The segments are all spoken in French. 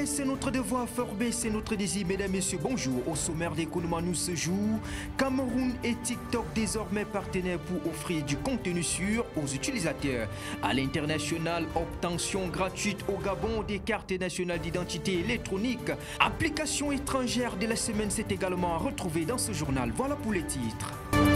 c'est notre devoir, forber, c'est notre désir. Mesdames, Messieurs, bonjour. Au sommaire d'économie, nous ce jour, Cameroun et TikTok désormais partenaires pour offrir du contenu sûr aux utilisateurs. À l'international, obtention gratuite au Gabon des cartes nationales d'identité électronique. Application étrangère de la semaine, c'est également retrouvé dans ce journal. Voilà pour les titres.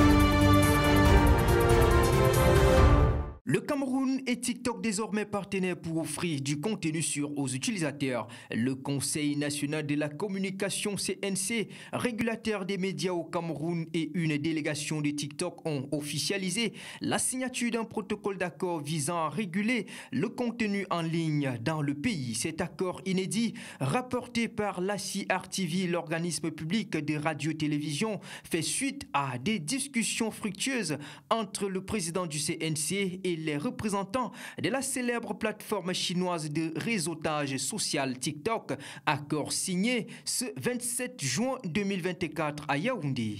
Le Cameroun et TikTok désormais partenaires pour offrir du contenu sûr aux utilisateurs. Le Conseil national de la communication CNC, régulateur des médias au Cameroun et une délégation de TikTok ont officialisé la signature d'un protocole d'accord visant à réguler le contenu en ligne dans le pays. Cet accord inédit, rapporté par l'ACI-RTV, l'organisme public de radio-télévision, fait suite à des discussions fructueuses entre le président du CNC et les représentants de la célèbre plateforme chinoise de réseautage social TikTok, accord signé ce 27 juin 2024 à Yaoundé.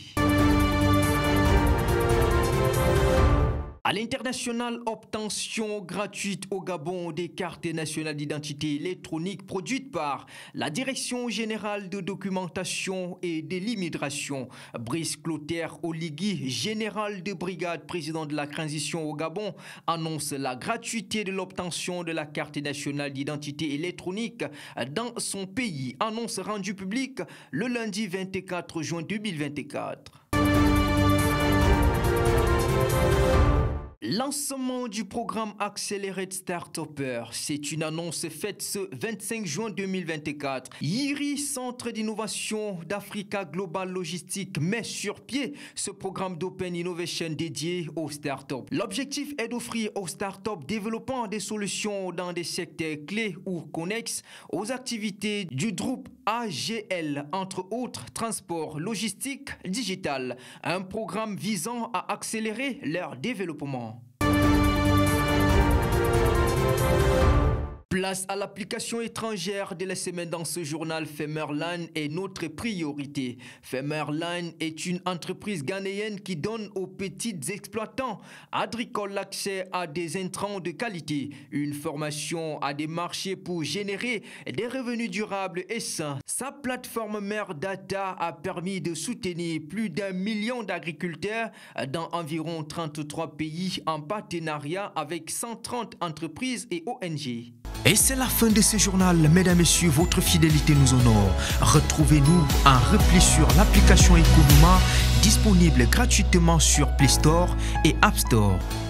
À l'international, obtention gratuite au Gabon des cartes nationales d'identité électronique produites par la Direction générale de documentation et de l'immigration. Brice Clotaire Oligui, général de brigade, président de la transition au Gabon, annonce la gratuité de l'obtention de la carte nationale d'identité électronique dans son pays. Annonce rendue publique le lundi 24 juin 2024. Lancement du programme Accelerate Startupper, c'est une annonce faite ce 25 juin 2024. IRI, Centre d'innovation d'Africa Global Logistique, met sur pied ce programme d'Open Innovation dédié aux startups. L'objectif est d'offrir aux startups développant des solutions dans des secteurs clés ou connexes aux activités du groupe AGL, entre autres transport, logistique, digital. Un programme visant à accélérer leur développement. Place à l'application étrangère de la semaine dans ce journal. Femerland est notre priorité. Femerland est une entreprise ghanéenne qui donne aux petits exploitants agricoles l'accès à des intrants de qualité, une formation à des marchés pour générer des revenus durables et sains. Sa plateforme mère data a permis de soutenir plus d'1 million d'agriculteurs dans environ 33 pays en partenariat avec 130 entreprises et ONG. Et c'est la fin de ce journal. Mesdames, Messieurs, votre fidélité nous honore. Retrouvez-nous en repli sur l'application Economa, disponible gratuitement sur Play Store et App Store.